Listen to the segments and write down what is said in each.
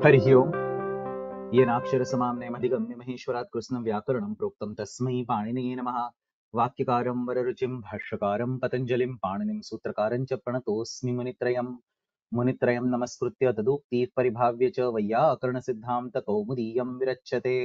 हरिः ओम्। येनाक्षरसमाम्नयमधिगम्य महेश्वरात् कृत्स्नं व्याकरणं प्रोक्तं तस्मै पाणिनये नमः। वाक्यकारं वररुचिं भाष्यकारं पतञ्जलिं पाणिनिं सूत्रकारं च प्रणतोऽस्मि मुनित्रयम्। मुनित्रयं नमस्कृत्य तदुक्तिः परिभाव्य च वैयाकरणसिद्धान्तकौमुदीयं विरच्यते।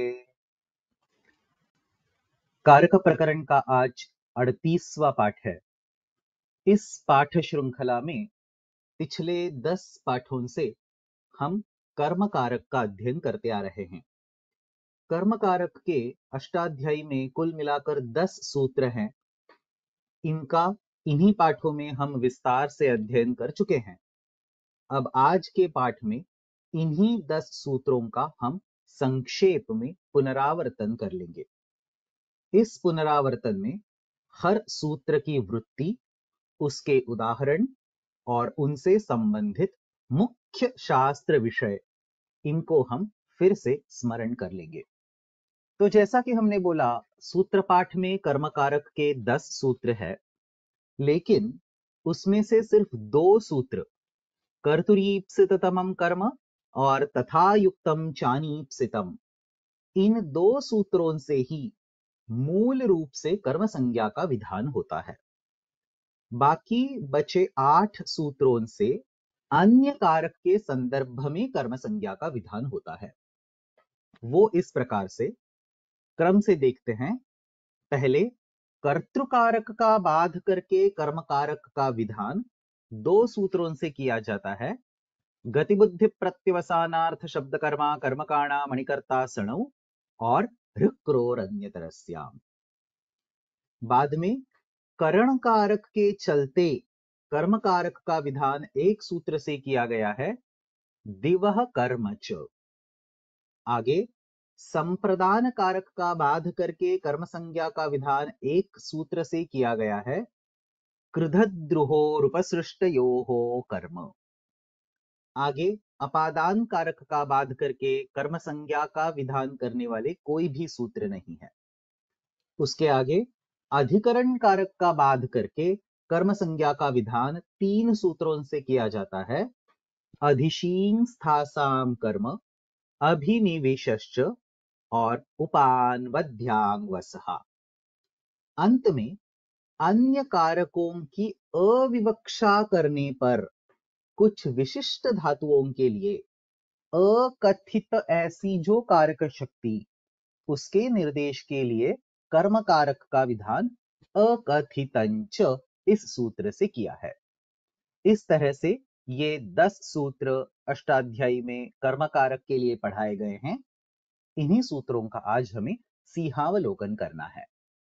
कारक प्रकरण का आज 38वां पाठ है। इस पाठ श्रृंखला में पिछले 10 पाठों से हम कर्म कारक का अध्ययन करते आ रहे हैं। कर्म कारक के अष्टाध्यायी में कुल मिलाकर 10 सूत्र हैं। इन्हीं पाठों में हम विस्तार से अध्ययन कर चुके हैं। अब आज के पाठ में इन्हीं 10 सूत्रों का हम संक्षेप में पुनरावर्तन कर लेंगे। इस पुनरावर्तन में हर सूत्र की वृत्ति, उसके उदाहरण और उनसे संबंधित मुख्य शास्त्र विषय, इनको हम फिर से स्मरण कर लेंगे। तो जैसा कि हमने बोला, सूत्र पाठ में कर्म कारक के 10 सूत्र है, लेकिन उसमें से सिर्फ 2 सूत्र कर्तुरीप्सिततमं कर्म और तथा युक्तम चानीप्सितम, इन 2 सूत्रों से ही मूल रूप से कर्म संज्ञा का विधान होता है। बाकी बचे 8 सूत्रों से अन्य कारक के संदर्भ में कर्म संज्ञा का विधान होता है। वो इस प्रकार से क्रम से देखते हैं। पहले कर्तृकारक का बाध करके कर्म कारक का विधान 2 सूत्रों से किया जाता है। गतिबुद्धि प्रत्यवसानार्थ शब्द कर्मा कर्मकाणा मणिकर्ता सणौ और ऋक्रोरन्यतरस्याम। बाद में करण कारक के चलते कर्म कारक का विधान एक सूत्र से किया गया है, दिवह कर्म च। आगे संप्रदान कारक का बाध करके कर्म संज्ञा का विधान एक सूत्र से किया गया है, कृधद्रुहोरुपसृष्टयोः कर्म। आगे अपादान कारक का बाध करके कर्म संज्ञा का विधान करने वाले कोई भी सूत्र नहीं है। उसके आगे अधिकरण कारक का बाध करके कर्म संज्ञा का विधान 3 सूत्रों से किया जाता है, अधिशीं स्थासाम कर्म, अभिनिवेशश्च और उपानवध्यांग वसहा। अंत में अन्य कारकों की अविवक्षा करने पर कुछ विशिष्ट धातुओं के लिए अकथित ऐसी जो कारक शक्ति, उसके निर्देश के लिए कर्म कारक का विधान अकथितंच इस सूत्र से किया है। इस तरह से ये 10 सूत्र अष्टाध्यायी में कर्म कारक के लिए पढ़ाए गए हैं। इन्हीं सूत्रों का आज हमें सीहावलोकन करना है।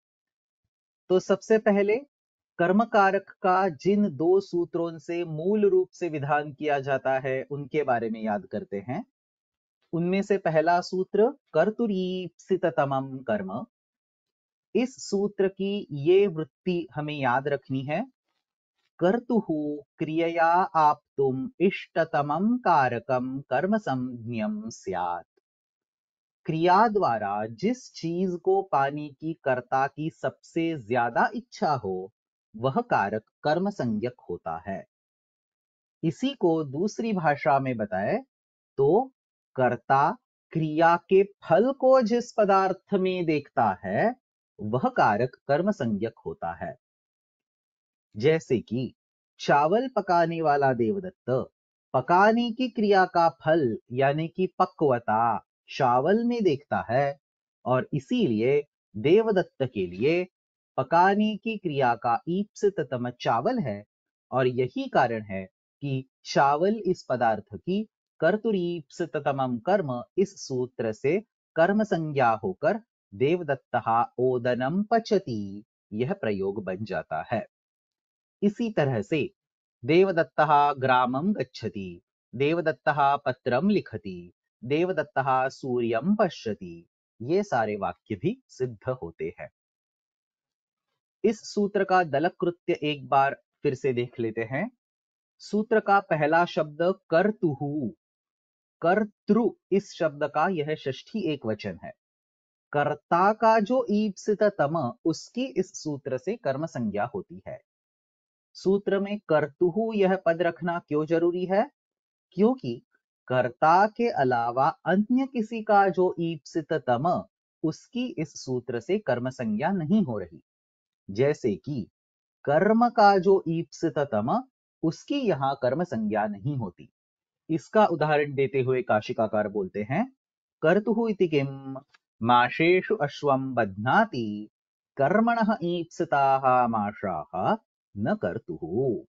तो सबसे पहले कर्म कारक का जिन 2 सूत्रों से मूल रूप से विधान किया जाता है, उनके बारे में याद करते हैं। उनमें से पहला सूत्र कर्तुरीप्सिततमं कर्म। इस सूत्र की ये वृत्ति हमें याद रखनी है। कर्तुः क्रियया आप्तुम इष्टतमं कारकं कर्म संज्ञं स्यात्। क्रिया द्वारा जिस चीज को पाने की कर्ता की सबसे ज्यादा इच्छा हो, वह कारक कर्म संज्ञक होता है। इसी को दूसरी भाषा में बताए तो कर्ता क्रिया के फल को जिस पदार्थ में देखता है, वह कारक कर्म संज्ञक होता है। जैसे कि चावल पकाने वाला देवदत्त पकाने की क्रिया का फल यानी कि पक्वता चावल में देखता है, और इसीलिए देवदत्त के लिए पकाने की क्रिया का ईप्सिततम चावल है। और यही कारण है कि चावल इस पदार्थ की कर्तुरीप्सिततमं कर्म इस सूत्र से कर्म संज्ञा होकर देवदत्तः ओदनम पचति, यह प्रयोग बन जाता है। इसी तरह से देवदत्तः ग्रामं गच्छति, देवदत्तः पत्रं लिखति, देवदत्तः सूर्यं पश्यति, ये सारे वाक्य भी सिद्ध होते हैं। इस सूत्र का दलक कृत्य एक बार फिर से देख लेते हैं। सूत्र का पहला शब्द कर्तुहु, कर्तृ इस शब्द का यह षष्ठी एक वचन है। कर्ता का जो ईप्सिततम, उसकी इस सूत्र से कर्म संज्ञा होती है। सूत्र में कर्तुहु यह पद रखना क्यों जरूरी है? क्योंकि कर्ता के अलावा अन्य किसी का जो ईप्सिततम, उसकी इस सूत्र से कर्म संज्ञा नहीं हो रही। जैसे कि कर्म का जो ईप्सिततम, उसकी यहां कर्म संज्ञा नहीं होती। इसका उदाहरण देते हुए काशिकाकार बोलते हैं, कर्तुः इति किम माशेषु अश्वं बध्नाति कर्मणः ईप्सिताः माशाः न कर्तुः।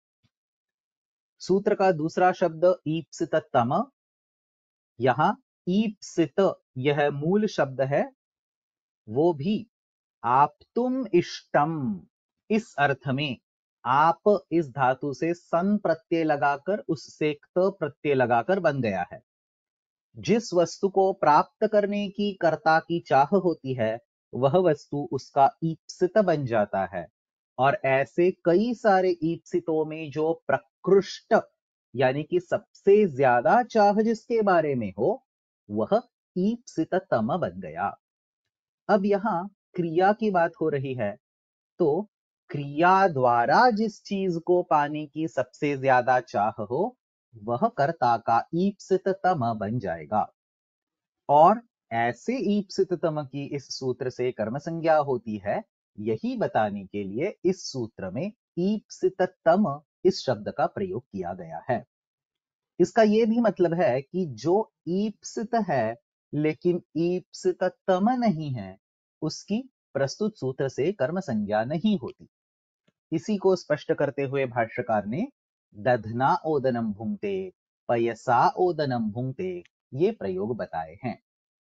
सूत्र का दूसरा शब्द ईप्सिततम, यहां ईप्सित यह मूल शब्द है, वो भी आप तुम इष्टम, इस अर्थ में आप इस धातु से सन प्रत्यय लगाकर उससे क्त प्रत्यय लगाकर बन गया है। जिस वस्तु को प्राप्त करने की कर्ता की चाह होती है, वह वस्तु उसका ईप्सित बन जाता है। और ऐसे कई सारे ईप्सितों में जो प्रकृष्ट यानी कि सबसे ज्यादा चाह जिसके बारे में हो, वह ईप्सिततम बन गया। अब यहां क्रिया की बात हो रही है, तो क्रिया द्वारा जिस चीज को पाने की सबसे ज्यादा चाह हो, वह कर्ता का ईप्सिततम बन जाएगा। और ऐसे ईप्सिततम की इस सूत्र से कर्म संज्ञा होती है, यही बताने के लिए इस सूत्र में ईप्सिततम इस शब्द का प्रयोग किया गया है। इसका यह भी मतलब है कि जो ईप्सित है लेकिन ईप्सिततम नहीं है, उसकी प्रस्तुत सूत्र से कर्म संज्ञा नहीं होती। इसी को स्पष्ट करते हुए भाष्यकार ने दधना ओदनम भुंक्ते पयसा ओदनम भुंक्ते ये प्रयोग बताए हैं।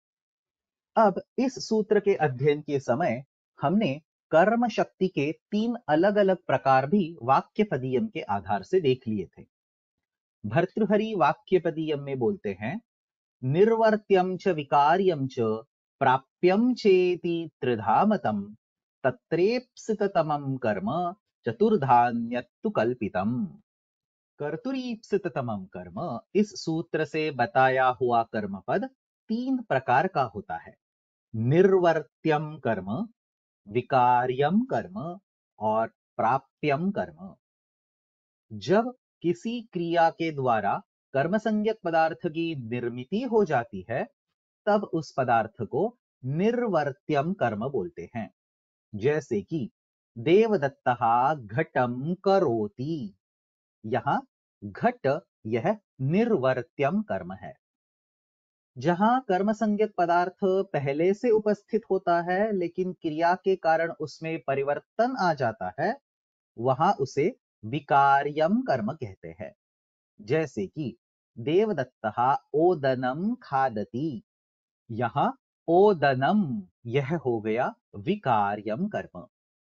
अब इस सूत्र के अध्ययन के समय हमने कर्म शक्ति के 3 अलग अलग प्रकार भी वाक्यपदीयम के आधार से देख लिए थे। भर्तृहरि वाक्यपदीयम में बोलते हैं, निर्वर्त्यम च विकार्यम च प्राप्यम चेति त्रिधा मतम तत्रेप्सिततमं कर्म चतुर्धान्यत्तु कल्पितम। कर्तुरीप्सिततमं कर्म, इस सूत्र से बताया हुआ कर्म पद 3 प्रकार का होता है। निर्वर्त्यम कर्म, विकार्यम कर्म और प्राप्यम कर्म। जब किसी क्रिया के द्वारा कर्म संज्ञक पदार्थ की निर्मिति हो जाती है, तब उस पदार्थ को निर्वर्त्यम कर्म बोलते हैं। जैसे कि देवदत्तः घटम करोति, यहां घट यह निर्वर्त्यम कर्म है। जहां कर्म संज्ञक पदार्थ पहले से उपस्थित होता है लेकिन क्रिया के कारण उसमें परिवर्तन आ जाता है, वहां उसे विकार्यम कर्म कहते हैं। जैसे कि देवदत्तः ओदनम खादति, यहां ओदनम यह हो गया विकार्यम कर्म।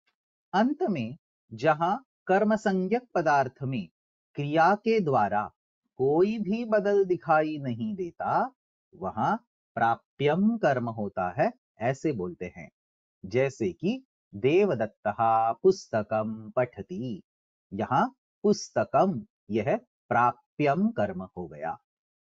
अंत में जहां कर्म संज्ञक पदार्थ में क्रिया के द्वारा कोई भी बदल दिखाई नहीं देता, वहां प्राप्यम कर्म होता है, ऐसे बोलते हैं। जैसे कि देवदत्तः पुस्तकम पठति, यहां पुस्तकम यह प्राप्यम कर्म हो गया।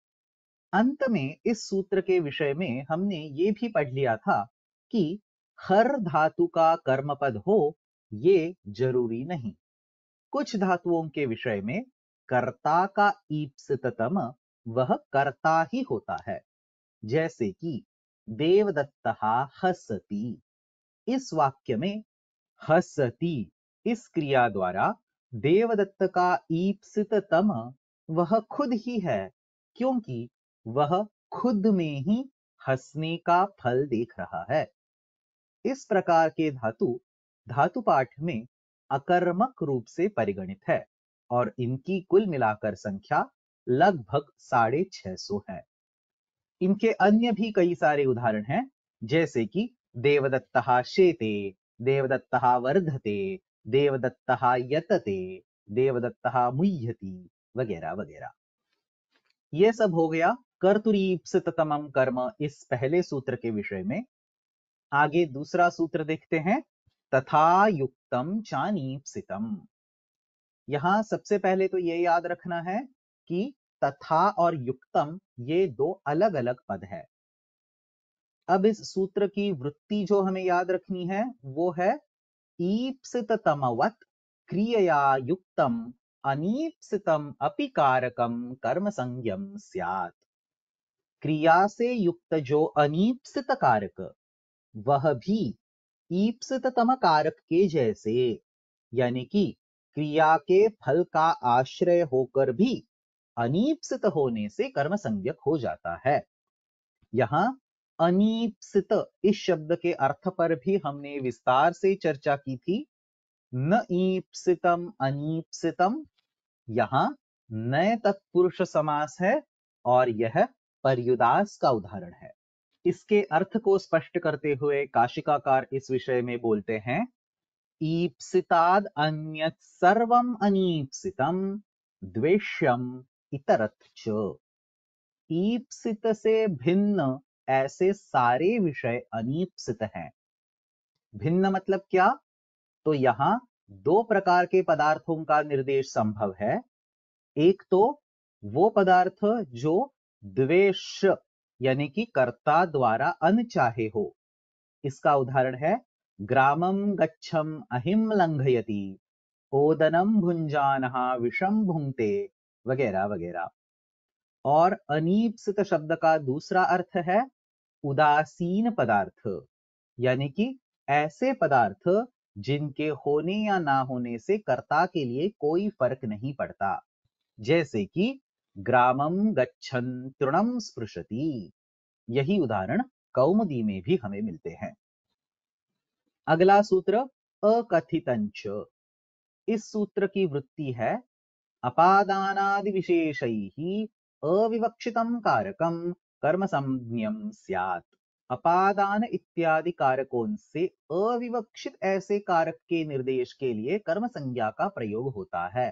अंत में इस सूत्र के विषय में हमने ये भी पढ़ लिया था कि हर धातु का कर्मपद हो ये जरूरी नहीं। कुछ धातुओं के विषय में कर्ता का ईप्सिततम वह कर्ता ही होता है। जैसे कि देवदत्तः हसति, इस वाक्य में हसति इस क्रिया द्वारा देवदत्त का ईप्सिततम वह खुद ही है, क्योंकि वह खुद में ही हंसने का फल देख रहा है। इस प्रकार के धातु धातु पाठ में अकर्मक रूप से परिगणित है और इनकी कुल मिलाकर संख्या लगभग 650 है। इनके अन्य भी कई सारे उदाहरण हैं, जैसे कि देवदत्तः शेते, देवदत्तः वर्धते, देवदत्तः यतते, देवदत्तः मुह्यति वगैरह वगैरह। यह सब हो गया कर्तुरीप्सिततमं कर्म इस पहले सूत्र के विषय में। आगे दूसरा सूत्र देखते हैं, तथा युक्तम चानीप्सितम। यहां सबसे पहले तो यह याद रखना है कि तथा और युक्तम ये 2 अलग अलग पद है। अब इस सूत्र की वृत्ति जो हमें याद रखनी है वो है ईप्सिततमवत् क्रियया युक्तम अनीप्सितम अपि कारकम कर्म संज्ञम स्यात्। क्रिया से युक्त जो अनीप्सित कारक, वह भी ईप्सिततम कारक के जैसे, यानी कि क्रिया के फल का आश्रय होकर भी अनीप्सित होने से कर्म संज्ञक हो जाता है। यहां अनीप्सित इस शब्द के अर्थ पर भी हमने विस्तार से चर्चा की थी। न ईप्सितम अनीप्सितम, यहां नए तत्पुरुष समास है और यह पर्युदास का उदाहरण है। इसके अर्थ को स्पष्ट करते हुए काशिकाकार इस विषय में बोलते हैं, ईप्सिताद अन्यत् सर्वम अनीप्सितम द्वेष्यम इतरथ च। ईप्सित से भिन्न ऐसे सारे विषय अनीप्सित हैं। भिन्न मतलब क्या? तो यहां दो प्रकार के पदार्थों का निर्देश संभव है। एक तो वो पदार्थ जो द्वेष यानी कि कर्ता द्वारा अनचाहे हो। इसका उदाहरण है ग्रामं गच्छम अहिम लंघयति, ओदनम भुंजानः विषम भुंक्ते, वगैरह वगैरह। और अनीप्सित शब्द का दूसरा अर्थ है उदासीन पदार्थ, यानी कि ऐसे पदार्थ जिनके होने या ना होने से कर्ता के लिए कोई फर्क नहीं पड़ता, जैसे कि ग्रामम गच्छन तृणम स्पृशति। यही उदाहरण कौमुदी में भी हमें मिलते हैं। अगला सूत्र अकथितंच। इस सूत्र की वृत्ति है अपादानादि विशेषैः अविवक्षितं कारकं कर्म संज्ञम स्यात्। अपादान इत्यादि कारकों से अविवक्षित ऐसे कारक के निर्देश के लिए कर्म संज्ञा का प्रयोग होता है।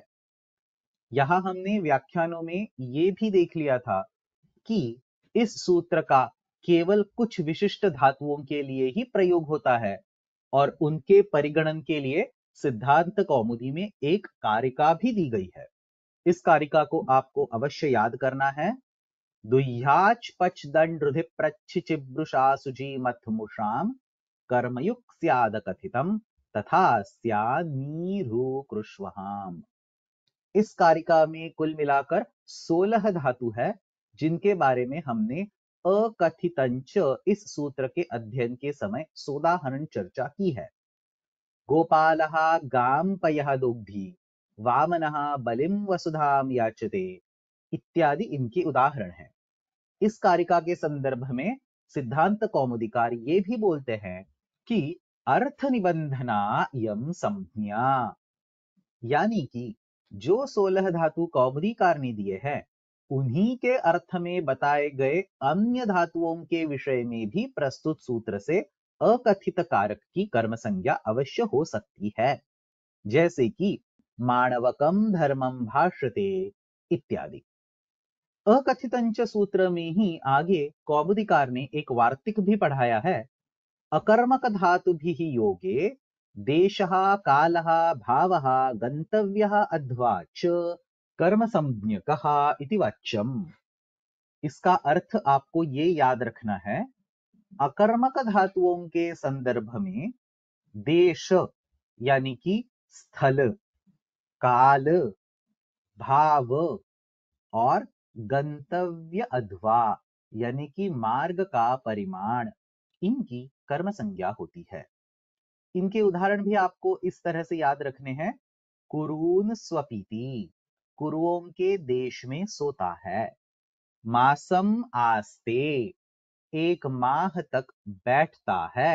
यहां हमने व्याख्यानों में ये भी देख लिया था कि इस सूत्र का केवल कुछ विशिष्ट धातुओं के लिए ही प्रयोग होता है और उनके परिगणन के लिए सिद्धांत कौमुदी में एक कारिका भी दी गई है। इस कारिका को आपको अवश्य याद करना है। दुह्याच पच दंड रुधि प्रच्छ चिब्रुषा सुजी मथमुषाम कर्मयुक्त स्याद कथितम तथा स्यानीरु कृष्वहाम। इस कारिका में कुल मिलाकर 16 धातु है, जिनके बारे में हमने अकथितंच इस सूत्र के अध्ययन के समय सोदाहरण चर्चा की है। गोपालः गां पयः दुग्धी, वामनः बलिं वसुधाम याचते, इत्यादि इनके उदाहरण हैं। इस कारिका के संदर्भ में सिद्धांत कौमुदीकार ये भी बोलते हैं कि अर्थ निबंधना यम संज्ञा, यानी कि जो 16 धातु कौमुदीकार ने दिए हैं उन्हीं के अर्थ में बताए गए अन्य धातुओं के विषय में भी प्रस्तुत सूत्र से अकथित कारक की कर्म संज्ञा अवश्य हो सकती है, जैसे कि माणवकम धर्मम भाष्यते इत्यादि। अकथितंच सूत्र में ही आगे कौमुदीकार ने एक वार्तिक भी पढ़ाया है। अकर्मक धातुभिः योगे देशः कालः भावः गंतव्यः अध्वा च कर्म संज्ञकः इति वाच्यम्। इसका अर्थ आपको ये याद रखना है, अकर्मक धातुओं के संदर्भ में देश यानी कि स्थल, काल, भाव और गंतव्य अध्वा यानी कि मार्ग का परिमाण, इनकी कर्म संज्ञा होती है। इनके उदाहरण भी आपको इस तरह से याद रखने हैं। कुरून स्वपीति, कुरुओं के देश में सोता है। मासम आस्ते, एक माह तक बैठता है।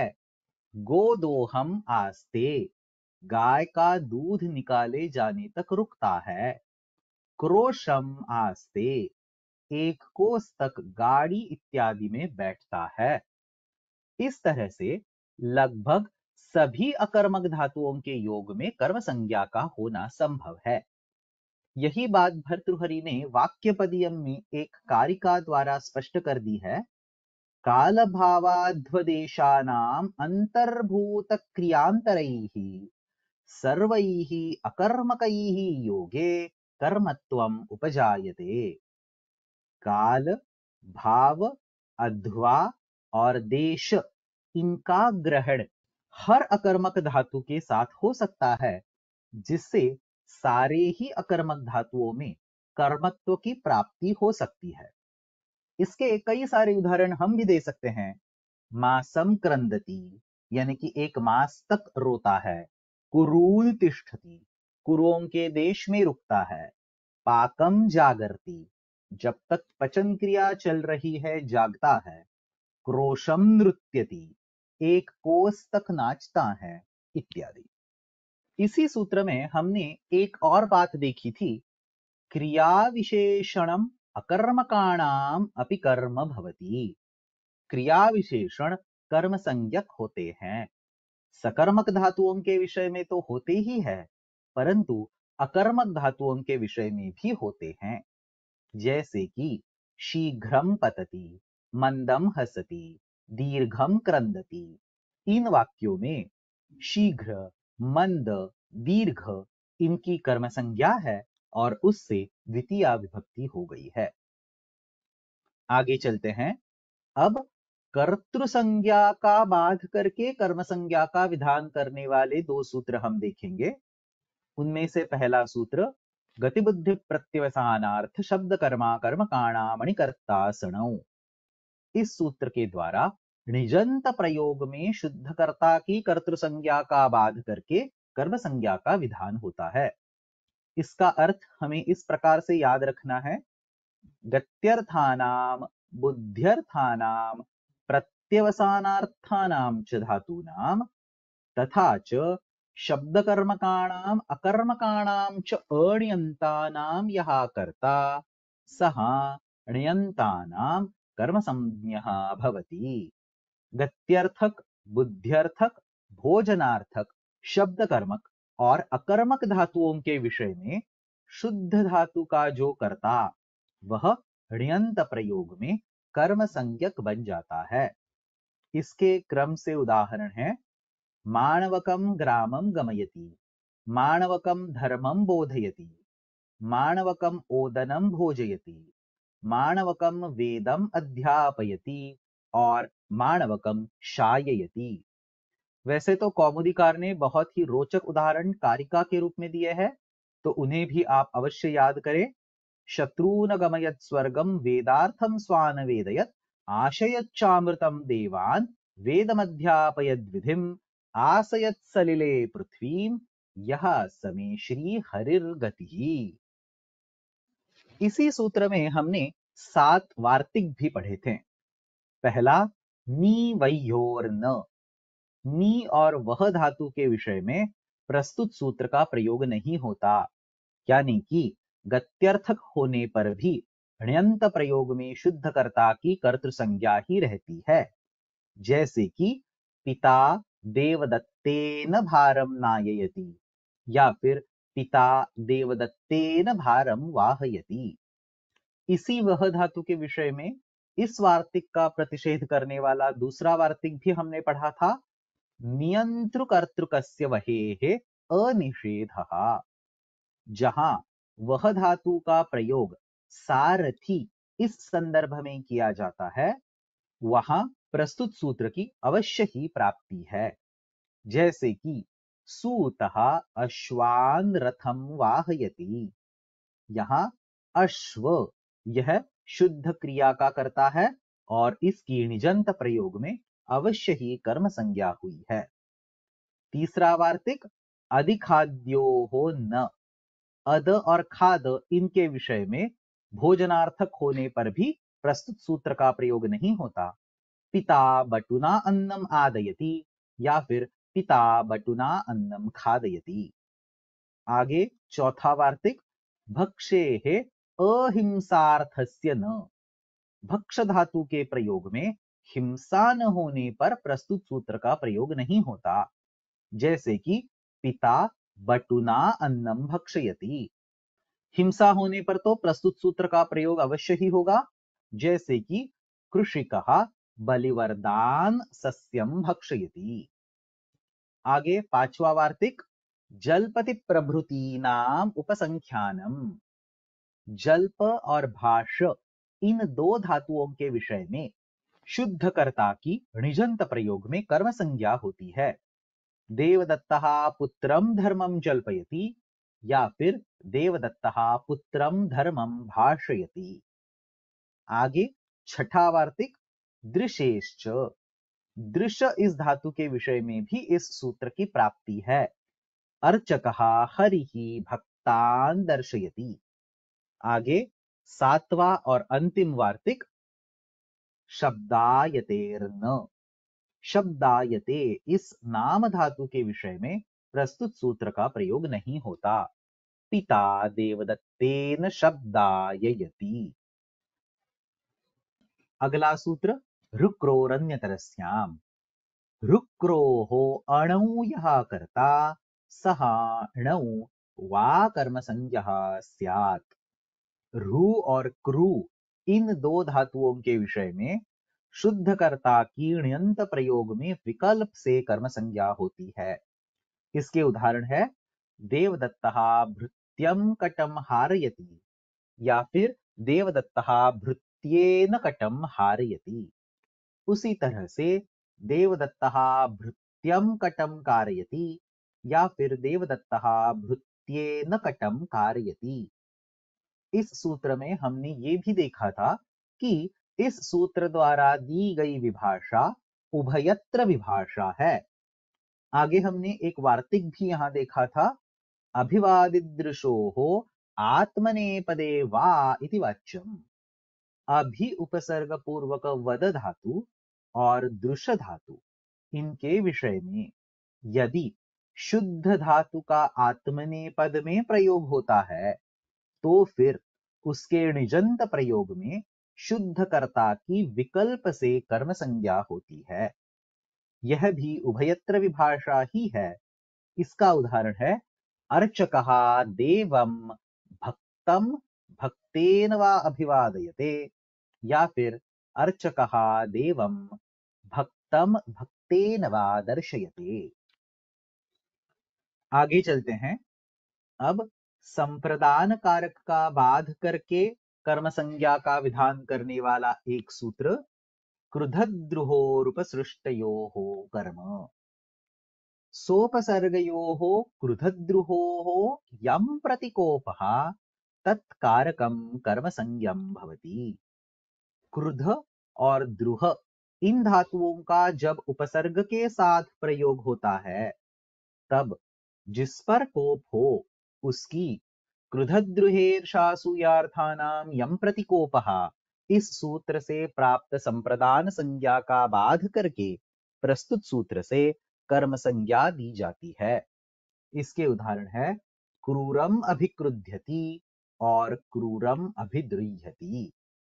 गोदोहम आस्ते, गाय का दूध निकाले जाने तक रुकता है। क्रोशम आस्ते, एक कोस तक गाड़ी इत्यादि में बैठता है। इस तरह से लगभग सभी अकर्मक धातुओं के योग में कर्म संज्ञा का होना संभव है। यही बात भर्तृहरि ने वाक्यपदीयम में एक कारिका द्वारा स्पष्ट कर दी है। काल भावाध्वदेशानाम अंतर्भूत क्रियांतरैः सर्वैः अकर्मकैः योगे कर्मत्वम उपजायते। काल, भाव, अध्वा और देश, इनका ग्रहण हर अकर्मक धातु के साथ हो सकता है, जिससे सारे ही अकर्मक धातुओं में कर्मत्व की प्राप्ति हो सकती है। इसके कई सारे उदाहरण हम भी दे सकते हैं। मासम क्रंदती यानी कि एक मास तक रोता है। कुरूल तिष्ठति, कुरों के देश में रुकता है। पाकम जागरती, जब तक पचन क्रिया चल रही है जागता है। क्रोशम नृत्यति, एक कोस तक नाचता है, इत्यादि। इसी सूत्र में हमने एक और बात देखी थी, क्रिया विशेषणम अकर्मकाणाम अपि कर्म भवति। क्रिया विशेषण कर्म संज्ञक होते हैं। सकर्मक धातुओं के विषय में तो होते ही है, परंतु अकर्मक धातुओं के विषय में भी होते हैं। जैसे कि शीघ्रम पतति, मंदम हसति, दीर्घम क्रंदति। इन वाक्यों में शीघ्र, मंद, दीर्घ इनकी कर्म संज्ञा है और उससे द्वितीया विभक्ति हो गई है। आगे चलते हैं। अब कर्तृ संज्ञा का बाध करके कर्म संज्ञा का विधान करने वाले दो सूत्र हम देखेंगे। उनमें से पहला सूत्र गतिबुद्धि प्रत्यवसानार्थ शब्द कर्मा कर्म काणामणिकर्ता सणौ। इस सूत्र के द्वारा निजंत प्रयोग में शुद्धकर्ता की कर्तृ संज्ञा का बाध करके कर्म संज्ञा का विधान होता है। इसका अर्थ हमें इस प्रकार से याद रखना है। गत्यर्थानाम, बुद्ध्यर्थानाम, प्रत्यवसानार्थानाम च धातूनाम तथा च शब्दकर्मकाणाम अकर्मकाणाम च अण्यन्तानाम यः कर्ता सः ण्यन्तानाम कर्मसंज्ञः भवति। गत्यर्थक, बुद्ध्यर्थक, भोजनार्थक, शब्दकर्मक और अकर्मक धातुओं के विषय में शुद्ध धातु का जो कर्ता वह ण्यंत प्रयोग में कर्म संज्ञक बन जाता है। इसके क्रम से उदाहरण है, माणवकम ग्रामम गमयति, माणवकम धर्मम बोधयति, माणवकम ओदनम भोजयति, माणवकम वेदम अध्यापयति और माणवकम शाययति। वैसे तो कौमुदीकार ने बहुत ही रोचक उदाहरण कारिका के रूप में दिए हैं, तो उन्हें भी आप अवश्य याद करें। शत्रून गमयत स्वर्गम वेदार्थम स्वान वेदयत, आशयच्चामृतम देवान वेदमध्यापयद विधिम, आसयत सलिले पृथ्वीम, यह समे श्री हरिर्गति। इसी सूत्र में हमने 7 वार्तिक भी पढ़े थे। पहला नी वह्योर न, नी और वह धातु के विषय में प्रस्तुत सूत्र का प्रयोग नहीं होता, यानी कि गत्यर्थक होने पर भी ण्यंत प्रयोग में शुद्धकर्ता की कर्तृ संज्ञा ही रहती है। जैसे कि पिता देवदत्तेन भारम नाययति या फिर पिता देवदत्तेन भारम वाहयति। इसी वह धातु के विषय में इस वार्तिक का प्रतिषेध करने वाला दूसरा वार्तिक भी हमने पढ़ा था, नियंतृकर्तृकस्य वहेः अनिषेधः। जहां वह धातु का प्रयोग सारथी इस संदर्भ में किया जाता है, वहां प्रस्तुत सूत्र की अवश्य ही प्राप्ति है। जैसे कि सूतः अश्वान रथम वाहयति, यहां अश्व यह शुद्ध क्रिया का करता है और इसकी निजंत प्रयोग में अवश्य ही कर्म संज्ञा हुई है। तीसरा वार्तिक अधिखाद्योहो न, अद और खाद इनके विषय में भोजनार्थक होने पर भी प्रस्तुत सूत्र का प्रयोग नहीं होता। पिता बटुना अन्नम आदयति या फिर पिता बटुना अन्नम खादयति। आगे चौथा वार्तिक भक्षेः अहिंसार्थस्य न, भक्ष धातु के प्रयोग में हिंसा न होने पर प्रस्तुत सूत्र का प्रयोग नहीं होता। जैसे कि पिता बटुना अन्नम भक्षयति। हिंसा होने पर तो प्रस्तुत सूत्र का प्रयोग अवश्य ही होगा। जैसे कि कृषिकः बलिवर्दान सस्यम भक्षयति। आगे पांचवा वार्तिक जलपति प्रभृति नाम उपसंख्यानम। जल्प और भाष इन दो धातुओं के विषय में शुद्धकर्ता की णिजंत प्रयोग में कर्म संज्ञा होती है। देवदत्तः पुत्रम धर्मम जल्पयति या फिर देवदत्तः पुत्रम धर्मम भाषयति। आगे छठा वार्तिक दृशेश्च। दृश इस धातु के विषय में भी इस सूत्र की प्राप्ति है। अर्चकः हरिः भक्तान दर्शयति। आगे सातवां और अंतिम वार्तिक शब्दायतेर्न। शब्दायते इस नाम धातु के विषय में प्रस्तुत सूत्र का प्रयोग नहीं होता। पिता देवदत्तेन शब्दाययति। अगला सूत्र ऋक्रोरन्यतरस्याम्। ऋक्रोः अणौ यः कर्ता सः णौ वा कर्मसंज्ञः स्यात्। रू और क्रू इन दो धातुओं के विषय में शुद्ध कर्ता की ण्यंत प्रयोग में विकल्प से कर्म संज्ञा होती है। इसके उदाहरण है देवदत्तः भृत्यं कटम हारयति या फिर देवदत्तः भृत्येन कटम हारयति। उसी तरह से देवदत्तः भृत्यं कटम कारयति या फिर देवदत्तः भृत्येन कटम कारयति। इस सूत्र में हमने ये भी देखा था कि इस सूत्र द्वारा दी गई विभाषा उभयत्र विभाषा है। आगे हमने एक वार्तिक भी यहां देखा था, अभिवादिदृशोः आत्मनेपदे वा इति वाच्यम। अभि उपसर्ग पूर्वक वद धातु और दृश धातु इनके विषय में यदि शुद्ध धातु का आत्मनेपद में प्रयोग होता है तो फिर उसके निजंत प्रयोग में शुद्ध कर्ता की विकल्प से कर्म संज्ञा होती है। यह भी उभयत्र विभाषा ही है। इसका उदाहरण है अर्चकः देवं भक्तं भक्तेन वा अभिवादयते या फिर अर्चकः देवं भक्तं भक्तेन वा दर्शयते। आगे चलते हैं। अब संप्रदान कारक का बाध करके कर्म संज्ञा का विधान करने वाला एक सूत्र क्रुधद्रुहोरुपसृष्टयोः कर्म। सोपसर्गयोः क्रुधद्रुहोः यं प्रतिकोपः तत्कारकं कर्मसंज्ञं भवति। क्रुध और द्रुह इन धातुओं का जब उपसर्ग के साथ प्रयोग होता है तब जिस पर कोप हो उसकी क्रुधद्रुहेर्षासूयार्थानां यं प्रतिकोपः इस सूत्र से प्राप्त संप्रदान संज्ञा का बाध करके प्रस्तुत सूत्र से कर्म संज्ञा दी जाती है। इसके उदाहरण है क्रूरम अभिक्रुध्यति और क्रूरम अभिद्रुह्यति।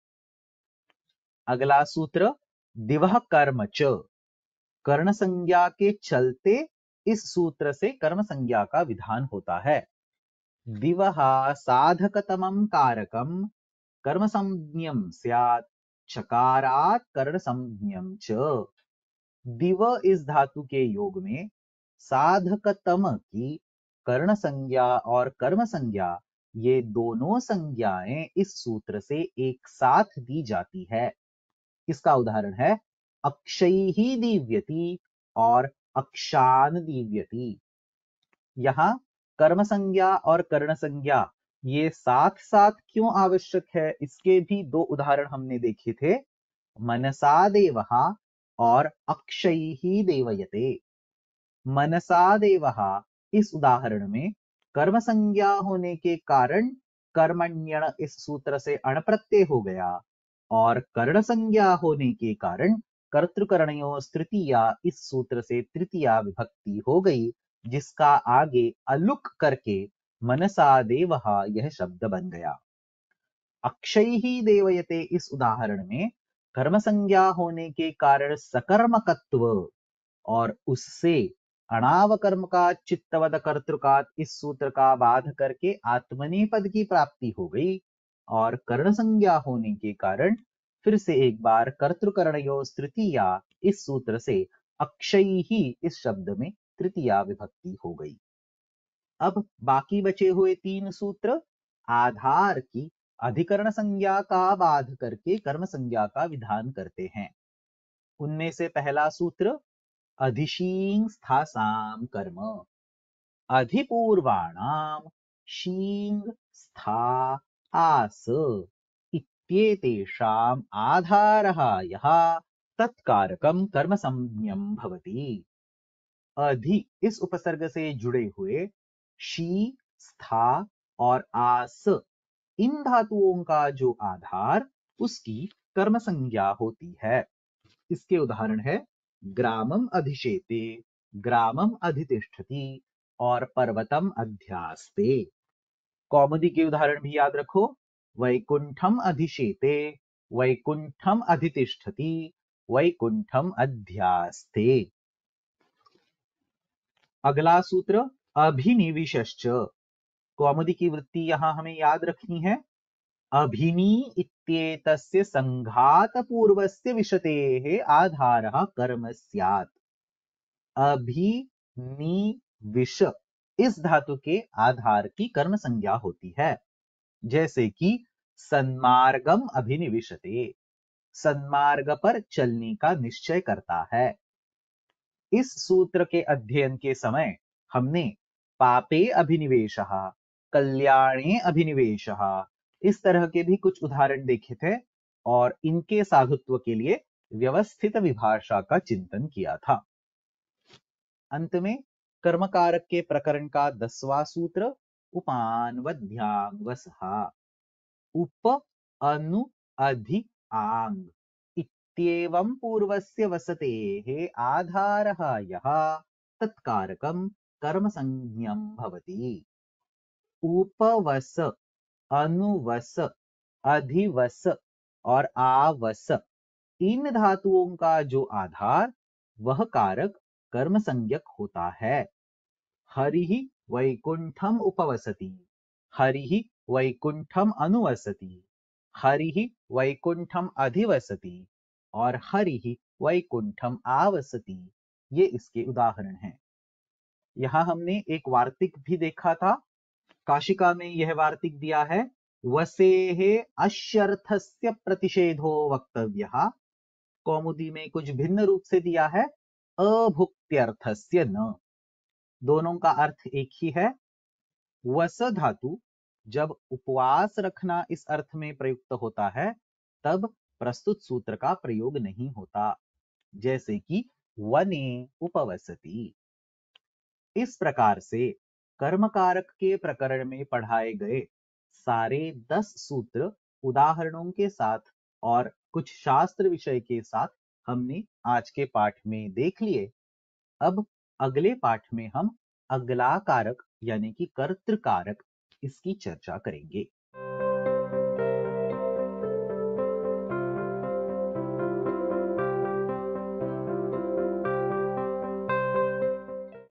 अगला सूत्र दिवह कर्म च। कर्ण संज्ञा के चलते इस सूत्र से कर्म संज्ञा का विधान होता है। दिवः साधकतमं कारकं कर्मसंज्ञं स्यात् चकारात् कर्णसंज्ञं च। दिव इस धातु के योग में साधकतम की कर्ण संज्ञा और कर्म संज्ञा ये दोनों संज्ञाएं इस सूत्र से एक साथ दी जाती है। इसका उदाहरण है अक्षयी दीव्यति और अक्षान दीव्यति। यहां कर्म संज्ञा और कर्ण संज्ञा ये साथ साथ क्यों आवश्यक है, इसके भी दो उदाहरण हमने देखे थे, मनसा देवः और अक्षयी देवयते। मनसा देवः इस उदाहरण में कर्म संज्ञा होने के कारण कर्मण्यण इस सूत्र से अण प्रत्यय हो गया और कर्ण संज्ञा होने के कारण कर्तृकर्णयोस् तृतीया इस सूत्र से तृतीया विभक्ति हो गई, जिसका आगे अलुक करके मनसा देवः यह शब्द बन गया। अक्षयी देवयते इस उदाहरण में कर्म संज्ञा होने के कारण सकर्मकत्व और उससे अणावकर्म का चित्तवद कर्तृकात इस सूत्र का बाध करके आत्मनेपद की प्राप्ति हो गई और कर्ण संज्ञा होने के कारण फिर से एक बार कर्तृकर्णयोस् तृतीया इस सूत्र से अक्षयी ही इस शब्द में तृतीया विभक्ति हो गई। अब बाकी बचे हुए तीन सूत्र आधार की अधिकरण संज्ञा का बाध करके कर्म संज्ञा का विधान करते हैं। उनमें से पहला सूत्र अधिशीं स्थासां कर्म। अधिपूर्वाणां शीं स्था आस इत्येतेषाम् आधारः यः तत्कारकं कर्मसंज्ञं भवति। अधि इस उपसर्ग से जुड़े हुए शी, स्था और आस इन धातुओं का जो आधार उसकी कर्म संज्ञा होती है। इसके उदाहरण है ग्रामम अधिशेते, ग्रामम अधितिष्ठति और पर्वतम अध्यास्ते। कौमुदी के उदाहरण भी याद रखो, वैकुंठम अधिशेते, वैकुंठम अधितिष्ठति, वैकुंठम अध्यास्ते। अगला सूत्र अभिनिविशश्च। कौमुदी की वृत्ति यहां हमें याद रखनी है। अभिनी इत्येतस्य संघात पूर्वस्य विशतेः आधारः कर्म स्यात्। अभिनिविश इस धातु के आधार की कर्म संज्ञा होती है। जैसे कि सन्मार्गम अभिनिविशते, सन्मार्ग पर चलने का निश्चय करता है। इस सूत्र के अध्ययन के समय हमने पापे अभिनिवेशः, कल्याणे अभिनिवेशः इस तरह के भी कुछ उदाहरण देखे थे और इनके साधुत्व के लिए व्यवस्थित विभाषा का चिंतन किया था। अंत में कर्मकारक के प्रकरण का 10वां सूत्र उपानवध्याङ्वसः। उप अनु अधि आंग इत्येवं पूर्वस्य वसतेः आधारः यः तत्कारकं कर्मसंज्ञं भवति। उपवस, अनुवस, अधिवस और आवस इन धातुओं का जो आधार वह कारक कर्म संज्ञक होता है। हरिः वैकुंठम उपवसति, हरिः वैकुंठम अनुवसति, हरिः वैकुंठम अधिवसति और हरिः वैकुंठम आवसति। ये इसके उदाहरण हैं। यहां हमने एक वार्तिक भी देखा था। काशिका में यह वार्तिक दिया है, वसेः अश्यर्थस्य प्रतिषेधो वक्तव्यः। कौमुदी में कुछ भिन्न रूप से दिया है, अभुक्त्यर्थस्य न। दोनों का अर्थ एक ही है। वस धातु जब उपवास रखना इस अर्थ में प्रयुक्त होता है तब प्रस्तुत सूत्र का प्रयोग नहीं होता, जैसे कि वने उपवसति। इस प्रकार से कर्मकारक के प्रकरण में पढ़ाए गए सारे 10 सूत्र उदाहरणों के साथ और कुछ शास्त्र विषय के साथ हमने आज के पाठ में देख लिए। अब अगले पाठ में हम अगला कारक यानी कि कर्तृकारक इसकी चर्चा करेंगे।